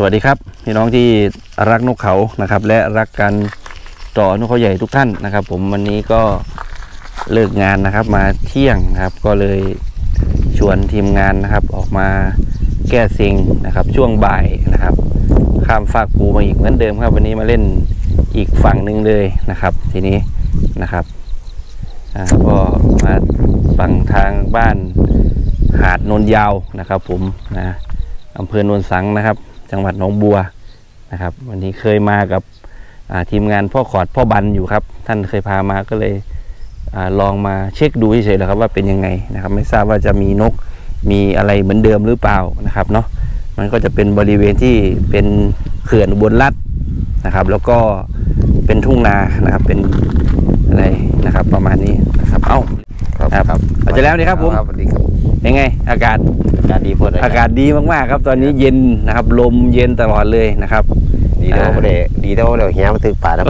วัสดีครับพี่น้องที่รักนกเขานะครับและรักการต่อนกเขาใหญ่ทุกท่านนะครับผมวันนี้ก็เลิกงานนะครับมาเที่ยงครับก็เลยชวนทีมงานนะครับออกมาแก้ซิงนะครับช่วงบ่ายนะครับข้ามฟากภูมาอีกเหมือนเดิมครับวันนี้มาเล่นอีกฝั่งหนึ่งเลยนะครับทีนี้นะครับก็มาฝั่งทางบ้านหาดนนยาวนะครับผมนะอำเภอโนนสังนะครับจังหวัดหนองบัวนะครับวันนี้เคยมากับทีมงานพ่อขอดพ่อบันอยู่ครับท่านเคยพามาก็เลยลองมาเช็คดูเฉยๆแล้วครับว่าเป็นยังไงนะครับไม่ทราบว่าจะมีนกมีอะไรเหมือนเดิมหรือเปล่านะครับเนาะมันก็จะเป็นบริเวณที่เป็นเขื่อนอุบลรัฐนะครับแล้วก็เป็นทุ่งนานะครับเป็นอะไรนะครับประมาณนี้นะครับครับเอาจะแล้วดีครับผมยังไงอากาศดีพออากาศดีมากๆครับตอนนี้เย็นนะครับลมเย็นตลอดเลยนะครับดีแล้วเดี๋ยวเฮียมาถึงป่าแล้ว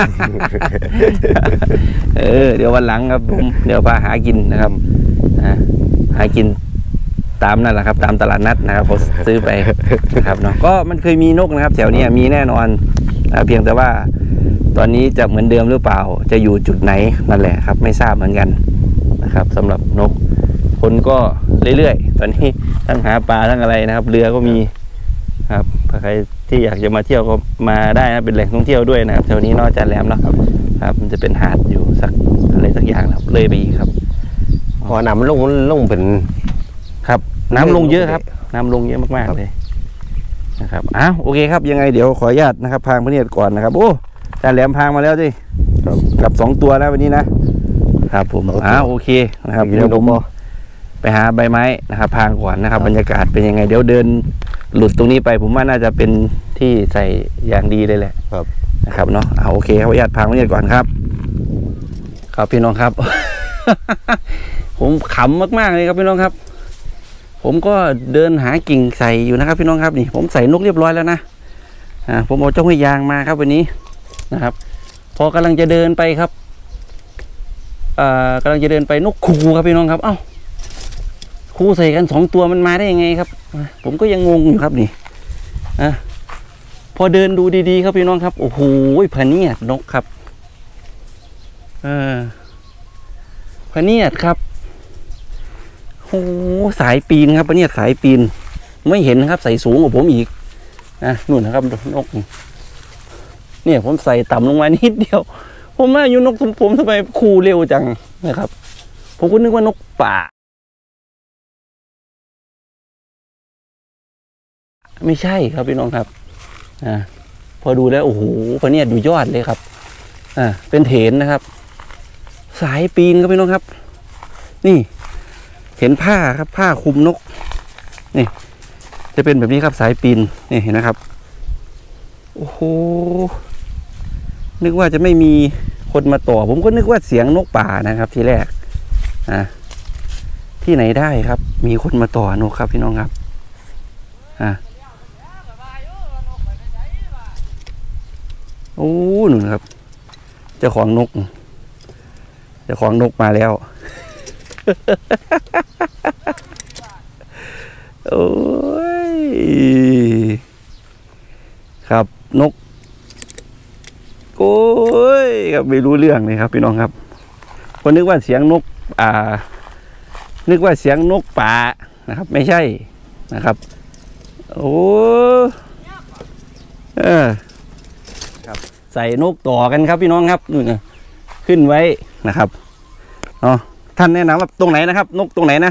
เดี๋ยววันหลังครับผมเดี๋ยวพาหากินนะครับหากินตามนั่นแหละครับตามตลาดนัดนะครับผมซื้อไปนะครับเนาะก็มันเคยมีนกนะครับแถวนี้มีแน่นอนเพียงแต่ว่าตอนนี้จะเหมือนเดิมหรือเปล่าจะอยู่จุดไหนนั่นแหละครับไม่ทราบเหมือนกันนะครับสำหรับนกคนก็เรื่อยๆตอนนี้ทั้งหาปลาทั้งอะไรนะครับเรือก็มีครับใครที่อยากจะมาเที่ยวก็มาได้นะเป็นแหล่งท่องเที่ยวด้วยนะครับแถวนี้นอกจากแหลมเนาะครับมันจะเป็นหาดอยู่สักอะไรสักอย่างครับเลยไปอีกครับพอน้ำลงเป็นครับน้ำลงเยอะครับน้ำลงเยอะมากๆเลยนะครับโอเคครับยังไงเดี๋ยวขออนุญาตนะครับพางพระเนียดก่อนนะครับโอ้แต่แหลมพางมาแล้วสิกับ2 ตัวแล้ววันนี้นะครับผมโอเคนะครับเดี๋ยวผมไปหาใบไม้นะครับพางก่อนนะครับบรรยากาศเป็นยังไงเดี๋ยวเดินหลุดตรงนี้ไปผมว่าน่าจะเป็นที่ใส่อย่างดีเลยแหละนะครับเนาะโอเคครับขออนุญาตพางพระเนียดก่อนครับครับพี่น้องครับ ผมขำมากๆเลยครับพี่น้องครับผมก็เดินหากิ่งใส่อยู่นะครับพี่น้องครับนี่ผมใส่นกเรียบร้อยแล้วนะผมเอาเจ้าห้วยยางมาครับวันนี้นะครับพอกำลังจะเดินไปครับกำลังจะเดินไปนกคูครับพี่น้องครับคูใส่กัน2 ตัวมันมาได้ยังไงครับผมก็ยังงงอยู่ครับนี่พอเดินดูดีๆครับพี่น้องครับโอ้โหพะเนียดนกครับพะเนียดครับโอ้สายปีนครับเนี่ยสายปีนไม่เห็นนะครับใส่สูงกว่าผมอีกนู่นนะครับนกเนี่ยผมใส่ต่ำลงมานิดเดียวผมว่าอยู่นกผมทำไมคูเร็วจังนะครับผมก็นึกว่านกป่าไม่ใช่ครับพี่น้องครับพอดูแล้วโอ้โหพะเนี่ยดูยอดเลยครับเป็นเถนนะครับสายปีนครับพี่น้องครับนี่เห็นผ้าครับผ้าคลุมนกนี่จะเป็นแบบนี้ครับสายปีนนี่เห็นนะครับโอ้โหนึกว่าจะไม่มีคนมาต่อผมก็นึกว่าเสียงนกป่านะครับทีแรกที่ไหนได้ครับมีคนมาต่อนกครับพี่น้องครับโอ้หนุนครับเจ้าของนกมาแล้วโอ้ยครับนกโอ้ยครับไม่รู้เรื่องเลยครับพี่น้องครับคนนึกว่าเสียงนกนึกว่าเสียงนกป่านะครับไม่ใช่นะครับโอ้ครับใส่นกต่อกันครับพี่น้องครับนู่นขึ้นไว้นะครับท่านแนะนำว่าตรงไหนนะครับนกตรงไหนนะ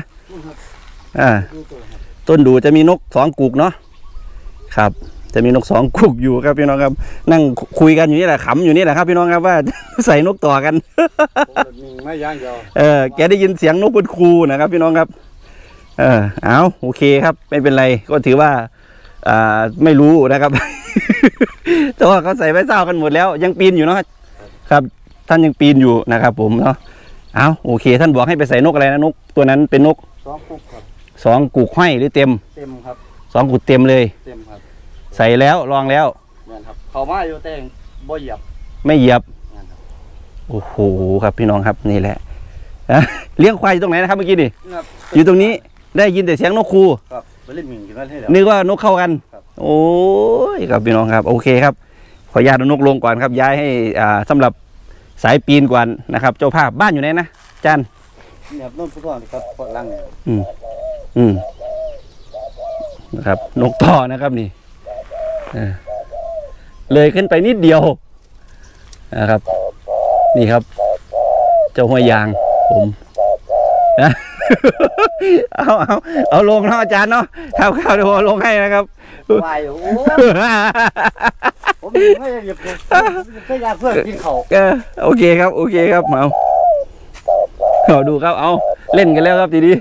ต้นดูจะมีนก2 กุกเนาะครับจะมีนก2 กุกอยู่ครับพี่น้องครับนั่งคุยกันอยู่นี่แหละขำอยู่นี่แหละครับพี่น้องครับว่าใส่นกต่อกันไม่ย่างเดียวแกได้ยินเสียงนกบนคูนะครับพี่น้องครับโอเคครับไม่เป็นไรก็ถือว่าไม่รู้นะครับแต่ว่าเขาใส่ไว้เศร้ากันหมดแล้วยังปีนอยู่เนาะครับท่านยังปีนอยู่นะครับผมเนาะโอเคท่านบอกให้ไปใส่นกอะไรนะนกตัวนั้นเป็นนก 2 กุกครับ 2 กุกห้อยหรือเต็มครับ 2 กุกเต็มเลยเต็มครับใส่แล้วลองแล้วครับเขามาอยู่แต่บ่เหยียบไม่เหยียบโอ้โหครับพี่น้องครับนี่แหละเลี้ยงควายตรงไหนนะครับเมื่อกี้ดิอยู่ตรงนี้ได้ยินแต่เสียงนกคูนึกว่านกเข้ากันโอ้ยครับพี่น้องครับโอเคครับขออนุญาตเอานกลงก่อนครับย้ายให้สำหรับสายปีนก่อนนะครับ เจ้าภาพบ้านอยู่ไหนนะจันเนี่ยต้นพุทธอนครับพอลังเนี่ยอืมนะครับนกต่อนะครับนี่เลยขึ้นไปนิดเดียวนะครับ นี่ครับ เจ้าห้วยยางผมนะ เอาลงเนาะอาจารย์เนาะข้าวเดี๋ยวผมลงให้นะครับวายโอ้ผมไม่อยากไม่อยากเพื่อกินเขาโอเคครับโอเคครับเอาดูครับเอาเล่นกันแล้วครับทีนี้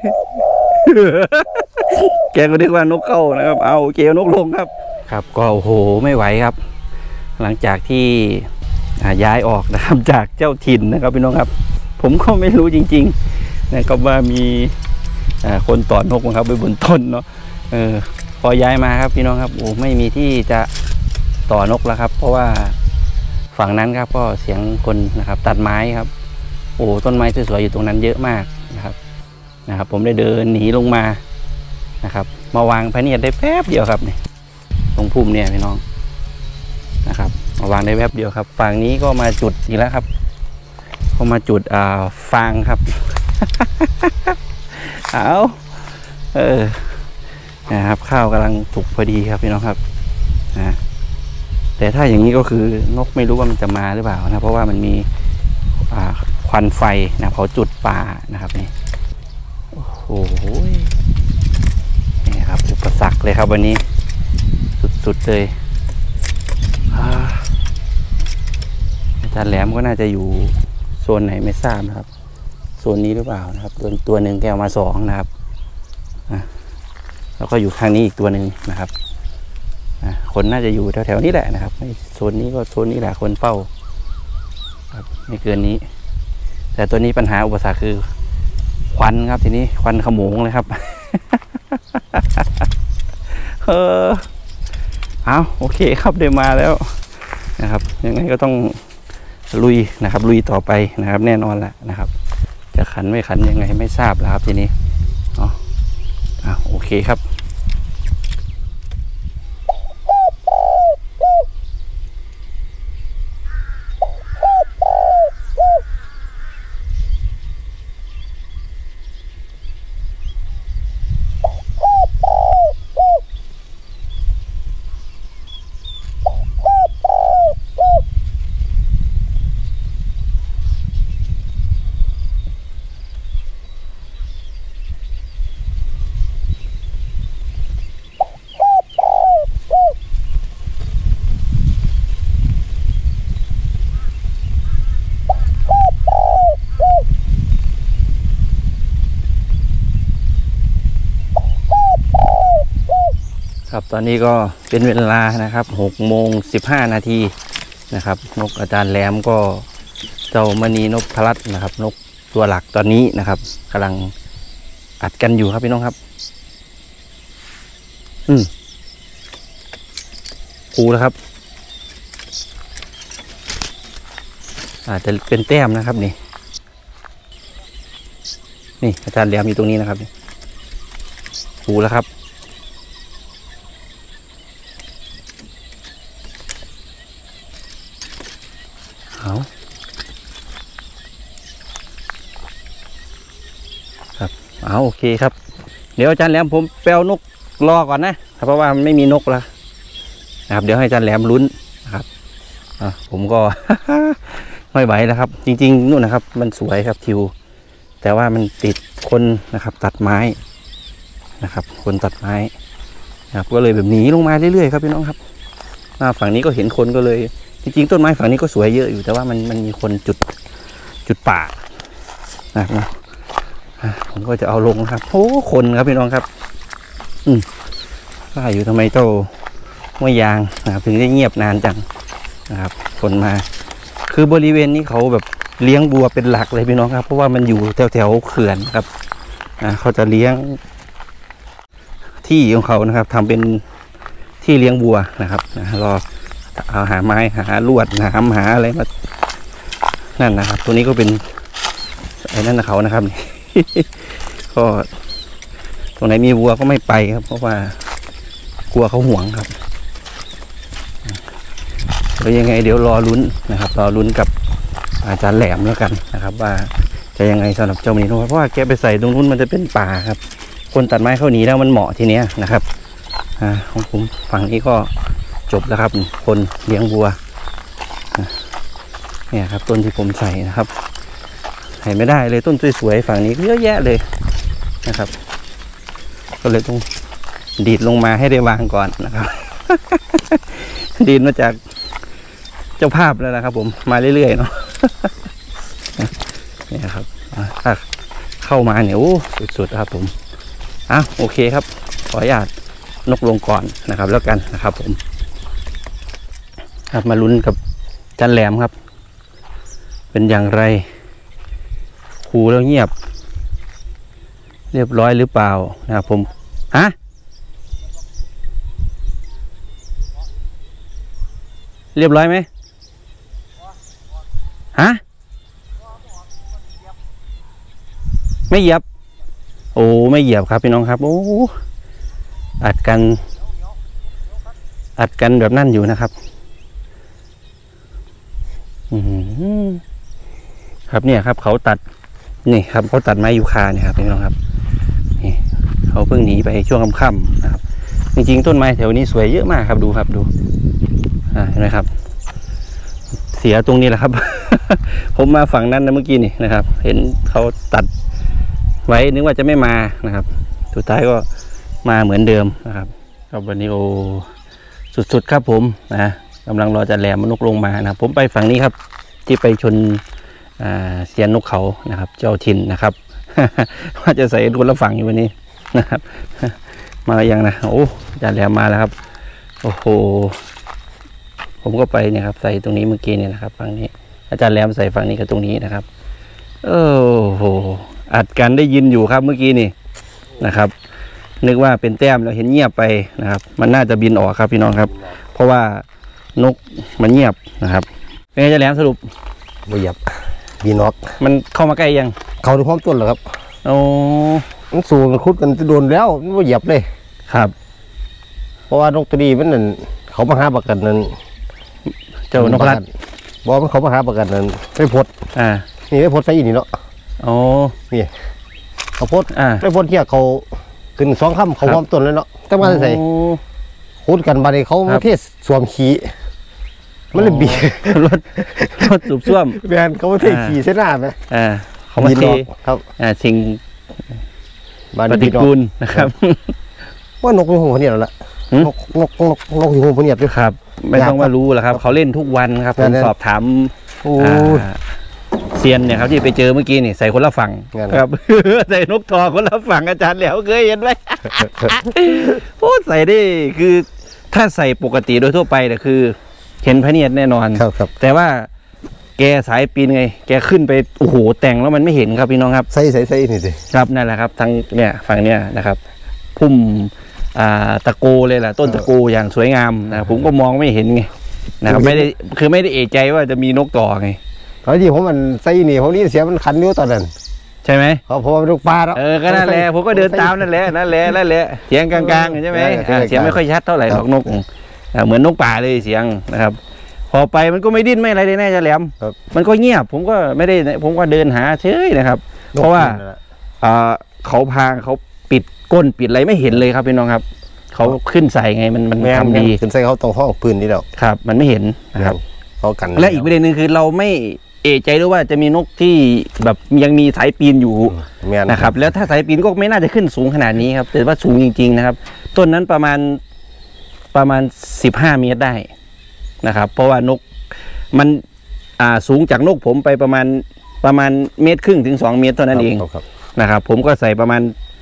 แกก็นึกว่านกเข้านะครับเอาโอเคนกลงครับครับก็โอ้โหไม่ไหวครับ หลังจากที่ย้ายออกนะครับจากเจ้าถิ่นนะครับพี่น้องครับ ผมก็ไม่รู้จริงๆนะครับว่ามีคนต่อนกนะครับไปบนต้นเนาะพอย้ายมาครับพี่น้องครับโอ้ไม่มีที่จะต่อนกแล้วครับ เพราะว่าฝั่งนั้นครับก็เสียงคนนะครับตัดไม้ครับโอ้ต้นไม้สวยๆอยู่ตรงนั้นเยอะมากนะครับผมได้เดินหนีลงมานะครับมาวางพะเนียดได้แป๊บเดียวครับนี่ตรงพุ่มเนี่ยพี่น้องนะครับมาวางได้แป๊บเดียวครับฝั่งนี้ก็มาจุดอีกแล้วครับเขามาจุดฟางครับ เอานะครับข้าวกำลังถูกพอดีครับพี่น้องครับแต่ถ้าอย่างนี้ก็คือนกไม่รู้ว่ามันจะมาหรือเปล่านะเพราะว่ามันมีควันไฟนะเขาจุดป่านะครับนี่โอ้โหนี่ครับอุปสรรคเลยครับวันนี้สุดๆเลยอาจารย์แหลมก็น่าจะอยู่โซนไหนไม่ทราบนะครับโซนนี้หรือเปล่านะครับตัวหนึ่งแกเอามา2นะครับแล้วก็อยู่ข้างนี้อีกตัวหนึ่งนะครับคนน่าจะอยู่แถวๆนี้แหละนะครับโซนนี้ก็โซนนี้แหละคนเฝ้าครับไม่เกินนี้แต่ตัวนี้ปัญหาอุปสรรคคือควันครับทีนี้ควันขโมงเลยครับ เอาโอเคครับได้มาแล้วนะครับยังไงก็ต้องลุยนะครับลุยต่อไปนะครับแน่นอนแหละนะครับจะขันไม่ขันยังไงไม่ทราบแล้วครับทีนี้โอเคครับครับตอนนี้ก็เป็นเวลานะครับ6:15 นาทีนะครับนกอาจารย์แหลมก็เจ้ามณีนพรัตน์นะครับนกตัวหลักตอนนี้นะครับกำลังอัดกันอยู่ครับพี่น้องครับคูแล้วครับอาจจะเป็นแต้มนะครับนี่อาจารย์แหลมอยู่ตรงนี้นะครับคูแล้วครับโอเคครับเดี๋ยวอาจารย์แหลมผมแปลนกรอก่อนนะเพราะว่ามันไม่มีนกแล้วนะครับเดี๋ยวให้อาจารย์แหลมลุ้นนะครับผมก็ ไม่ไหวแล้วครับจริงๆนู่นนะครับมันสวยครับทิวแต่ว่ามันติดคนนะครับตัดไม้นะครับคนตัดไม้นะครับก็เลยแบบหนีลงมาเรื่อยๆครับพี่น้องครับฝั่งนี้ก็เห็นคนก็เลยจริงๆต้นไม้ฝั่งนี้ก็สวยเยอะอยู่แต่ว่ามันมีคนจุดป่านะครับผมก็จะเอาลงครับโอ้คนครับพี่น้องครับว่าอยู่ทำไมเจ้าห้วยยางนะครับถึงได้เงียบนานจังนะครับคนมาคือบริเวณนี้เขาแบบเลี้ยงบัวเป็นหลักเลยพี่น้องครับเพราะว่ามันอยู่แถวเขื่อนครับเขาจะเลี้ยงที่ของเขานะครับทำเป็นที่เลี้ยงบัวนะครับรอเอาหาไม้หาลวดหาอะไรมานั่นนะครับตัวนี้ก็เป็นไอ้นั่นนะเขานะครับก็ตรงไหนมีวัวก็ไม่ไปครับเพราะว่ากลัวเขาห่วงครับแล้วยังไงเดี๋ยวรอลุ้นนะครับรอลุ้นกับอาจารย์แหลมแล้วกันนะครับว่าจะยังไงสำหรับเจ้ามณีนพเพราะว่าแกไปใส่ตรงนู้นมันจะเป็นป่าครับคนตัดไม้เข้าหนีแล้วมันเหมาะทีเนี้ยนะครับของผมฝั่งนี้ก็จบแล้วครับคนเลี้ยงวัวเนี่ยครับต้นที่ผมใส่นะครับใส่ไม่ได้เลยต้นสวยๆฝั่งนี้เยอะแยะเลยนะครับก็เลยต้องดีดลงมาให้ได้วางก่อนนะครับ ดีดมาจากเจ้าภาพแล้วนะครับผมมาเรื่อยๆเนาะ นี่ครับถ้าเข้ามาเนี่ยโอ้สุดๆครับผมโอเคครับขออนุญาตนกลงก่อนนะครับแล้วกันนะครับผมครับมาลุ้นกับจันแหลมครับเป็นอย่างไรครูแล้วเงียบเรียบร้อยหรือเปล่านะครับผมเรียบร้อยไหมไม่เหยียบโอ้ไม่เหยียบครับพี่น้องครับโอ้อัดกันแบบนั่นอยู่นะครับครับเนี่ยครับเขาตัดนี่ครับเขาตัดไม้ยูคาเนี่ยครับพี่น้องครับนี่เขาเพิ่งหนีไปช่วงค่ำๆนะครับจริงๆต้นไม้แถวนี้สวยเยอะมากครับดูครับดูเห็นไหมครับเสียตรงนี้แหละครับ ผมมาฝั่งนั้นนะเมื่อกี้นี่นะครับเห็นเขาตัดไว้นึกว่าจะไม่มานะครับสุดท้ายก็มาเหมือนเดิมนะครับก็วันนี้โอสุดๆครับผมกำลังรอจะแหลมนกลงมานะผมไปฝั่งนี้ครับที่ไปชนเสียนนกเขานะครับเจ้าถิ่นนะครับ ว่าจะใส่คนละฝั่งอยู่วันนี้นะครับ มาอย่างนะโอ้จะแหลมมาแล้วครับโอ้โหผมก็ไปเนี่ยครับใส่ตรงนี้เมื่อกี้เนี่ยนะครับฝั่งนี้อาจารย์แหลมใส่ฝั่งนี้กับตรงนี้นะครับโอ้โหอัดกันได้ยินอยู่ครับเมื่อกี้นี่นะครับนึกว่าเป็นแต้มแล้วเห็นเงียบไปนะครับมันน่าจะบินออกครับพี่น้องครับเพราะว่านกมันเงียบนะครับเป็นไงอาจารย์แหลมสรุปไม่เหยียบบีนอกมันเข้ามาใกล้ยังเขาดูพร้อมต้นเหรอครับโอ้มันสูงมันคุดกันจะโดนแล้วไม่เหยียบเลยครับเพราะว่านกตัวนี้มันนั่นเขามาหาประกันนั่นเจ้านกรัดบอกมันเขามาหาประกันนั่นไม่พดนี่ไม่พดใส่อีนี่เนาะโอ้นี่เขาพดไม่พดเที่ยเขาขึ้นสองค่ำเขาพร้อมต้นเลยเนาะแต่มาใส่คุดกันมาเลยเขาเทศสวมขี้มันเลยบีรถสูบซ่วมแบนเขาเทขี้เส้นหน้าไหมเขามาเทครับสิ่งปฏิกูลนะครับว่านกอยู่หัวเนี่ยแหละนกอยู่หัวเนี่ยด้วยครับไม่ต้องว่ารู้หรอกครับเขาเล่นทุกวันครับผมสอบถามเซียนเนี่ยครับที่ไปเจอเมื่อกี้นี่ใส่คนละฝั่งครับใส่นกทอคนละฝั่งอาจารย์แล้วเคยเห็นไหมโอ้ใส่ได้คือถ้าใส่ปกติโดยทั่วไปเนี่ยคือเห็นพระเนียดแน่นอนครับแต่ว่าแกสายปีนไงแกขึ้นไปโอ้โหแต่งแล้วมันไม่เห็นครับพี่น้องครับใส่นี่สิครับนั่นแหละครับทั้งเนี่ยฝั่งเนี้ยนะครับพุ่มตะโกเลยแหละต้นตะโกอย่างสวยงามนะผมก็มองไม่เห็นไงนะครับไม่ได้เอะใจว่าจะมีนกต่อไงตอนที่ผมมันใส่นี่ผมนี่เสียมันคันนิ้วตอนนั้นใช่ไหมเพราะว่าลูกปลาแล้วก็นั่นแหละผมก็เดินตามนั่นแหละเสียงกลางๆใช่ไหมเสียงไม่ค่อยชัดเท่าไหร่หรอกนกเหมือนนกป่าเลยเสียงนะครับพอไปมันก็ไม่ดิ้นไม่อะไรเลยแน่จะแหลมมันก็เงียบผมก็ไม่ได้ผมก็เดินหาเฉยนะครับเพราะว่าเขาพาเขาปิดก้นปิดอะไรไม่เห็นเลยครับพี่น้องครับเขาขึ้นใส่ไงมันทำดีขึ้นใส่เขาตรงห้องพื้นนี่แล้วครับมันไม่เห็นนะครับเขากันและอีกประเด็นหนึ่งคือเราไม่เอะใจด้วยว่าจะมีนกที่แบบยังมีสายปีนอยู่นะครับแล้วถ้าสายปีนก็ไม่น่าจะขึ้นสูงขนาดนี้ครับแต่ว่าสูงจริงๆนะครับต้นนั้นประมาณ15 เมตรได้นะครับเพราะว่านกมันสูงจากนกผมไปประมาณ1.5 เมตรถึง2 เมตรเท่านั้นเองนะครับผมก็ใส่ประมาณ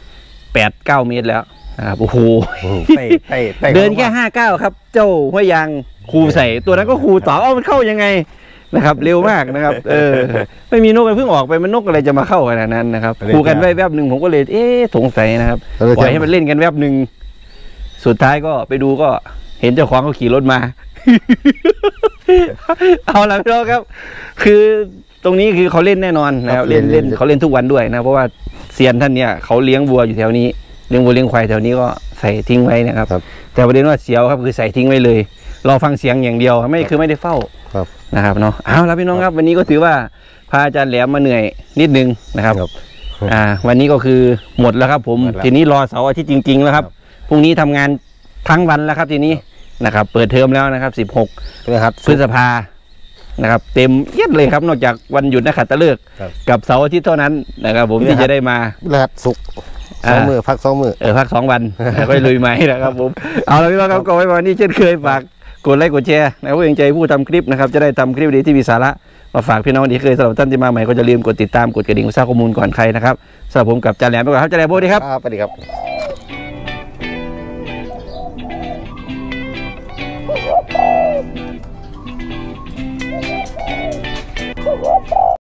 8-9 เมตรแล้วนะครับโอ้โหเดินแค่5 ก้าวครับเจ้าห้วยยางครูใส่ตัวนั้นก็ครูต่อมันเข้ายังไงนะครับเร็วมากนะครับไม่มีนกเพิ่งออกไปมันนกอะไรจะมาเข้าขนาดนั้นนะครับครูกันแวบหนึ่งผมก็เลยสงสัยนะครับปล่อยให้มันเล่นกันแวบหนึ่งสุดท้ายก็ไปดูก็เห็นเจ้าของเขาขี่รถมา เอาละพี่น้องครับคือตรงนี้คือเขาเล่นแน่นอนนะครับเล่นเขาเล่นทุกวันด้วยนะเพราะว่าเซียนท่านเนี่ยเขาเลี้ยงวัวอยู่แถวนี้เลี้ยงวัวเลี้ยงควายแถวนี้ก็ใส่ทิ้งไว้นะครับแต่ประเด็นว่าเสียวครับคือใส่ทิ้งไว้เลยรอฟังเสียงอย่างเดียวไม่คือไม่ได้เฝ้าครับนะครับเนาะเอาละพี่น้องครับวันนี้ก็ถือว่าพาอาจารย์แหลมมาเหนื่อยนิดนึงนะครับครับวันนี้ก็คือหมดแล้วครับผมหมดแล้วทีนี้รอเสาร์อาทิตย์จริงๆแล้วครับพรุ่งนี้ทำงานทั้งวันแล้วครับทีนี้นะครับเปิดเทอมแล้วนะครับ16 พฤหัสพฤษภานะครับเต็มเอียดเลยครับนอกจากวันหยุดนักขัตฤกษ์ครับกับเสาร์อาทิตย์เท่านั้นนะครับผมที่จะได้มาพฤหัสศุกร์สองมือพัก2 มือพัก2 วันแล้วก็ลุยไหมนะครับผมเอาละพี่น้องครับก็ไว้วันนี้เช่นเคยฝากกดไลค์กดแชร์นะครับผู้สนใจผู้ทำคลิปนะครับจะได้ทำคลิปดีที่มีสาระมาฝากพี่น้องที่เคยสำหรับท่านที่มาใหม่ก็จะลืมกดติดตามกดกระดิ่งเพื่อทราบข้อมูลก่อนใครนะครับสำหรับผมกับอาจารย์แหลมไปก่อนครับอาจารย์แหลมสวัสดีครับครับสวัสดีครับ